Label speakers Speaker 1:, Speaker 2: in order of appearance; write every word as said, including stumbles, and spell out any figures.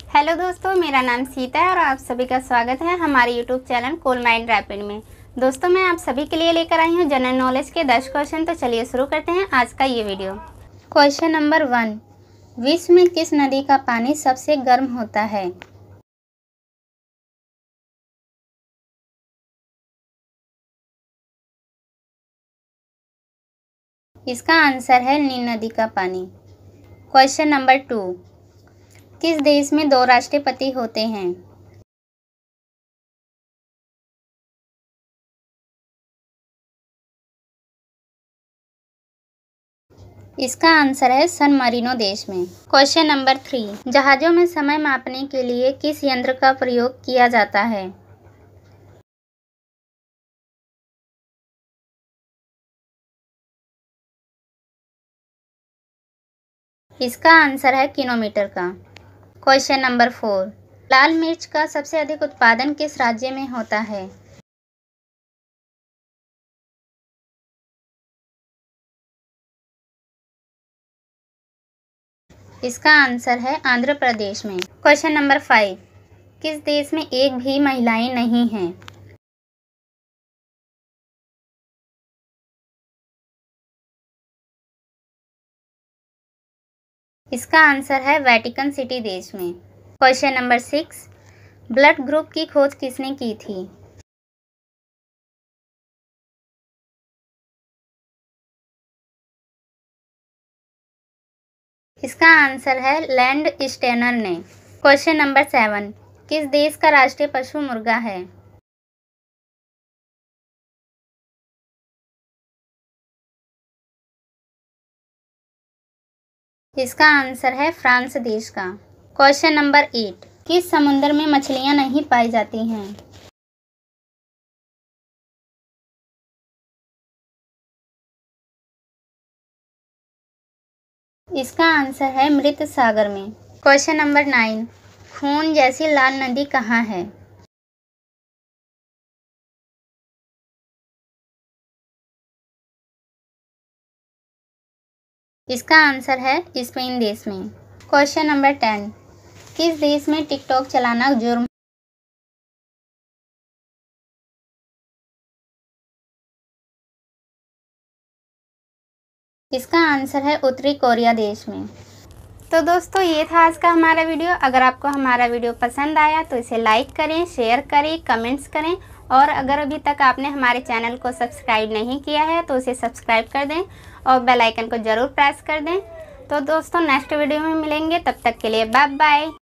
Speaker 1: Hello दोस्तों, मेरा नाम सीता है और आप सभी का स्वागत है हमारे YouTube channel cool mind rapid में। दोस्तों, मैं आप सभी के लिए लेकर आई हूँ जनरल नॉलेज के दस क्वेश्चन। तो चलिए शुरू करते हैं आज का ये वीडियो। क्वेश्चन नंबर वन, विश्व में किस नदी का पानी सबसे गर्म होता है? इसका आंसर है नील नदी का पानी। क्वेश्चन नंबर टू, किस देश में दो राष्ट्रपति होते हैं? इसका आंसर है सन मरीनो देश में। क्वेश्चन नंबर थ्री, जहाजों में समय मापने के लिए किस यंत्र का प्रयोग किया जाता है? इसका आंसर है किलोमीटर का। क्वेश्चन नंबर फोर, लाल मिर्च का सबसे अधिक उत्पादन किस राज्य में होता है? इसका आंसर है आंध्र प्रदेश में। क्वेश्चन नंबर फाइव, किस देश में एक भी महिलाएं नहीं हैं? इसका आंसर है वेटिकन सिटी देश में। Question number six, blood group की खोज किसने की थी? इसका आंसर है लैंड स्टेनर ने। क्वेश्चन नंबर सेवन, किस देश का राष्ट्रीय पशु मुर्गा है? इसका आंसर है फ्रांस देश का। क्वेश्चन नंबर एट, किस समुद्र में मछलियां नहीं पाई जाती हैं? इसका आंसर है मृत सागर में। क्वेश्चन नंबर नाइन, खून जैसी लाल नदी कहाँ है? इसका आंसर है स्पेन देश में। क्वेश्चन नंबर टेन, किस देश में टिकटॉक चलाना जुर्म? इसका आंसर है उत्तरी कोरिया देश में। तो दोस्तों, ये था आज का हमारा वीडियो। अगर आपको हमारा वीडियो पसंद आया तो इसे लाइक करें, शेयर करें, कमेंट्स करें और अगर अभी तक आपने हमारे चैनल को सब्सक्राइब नहीं किया है तो उसे सब्सक्राइब कर दें और बेल आइकन को ज़रूर प्रेस कर दें। तो दोस्तों, नेक्स्ट वीडियो में मिलेंगे, तब तक के लिए बाय बाय।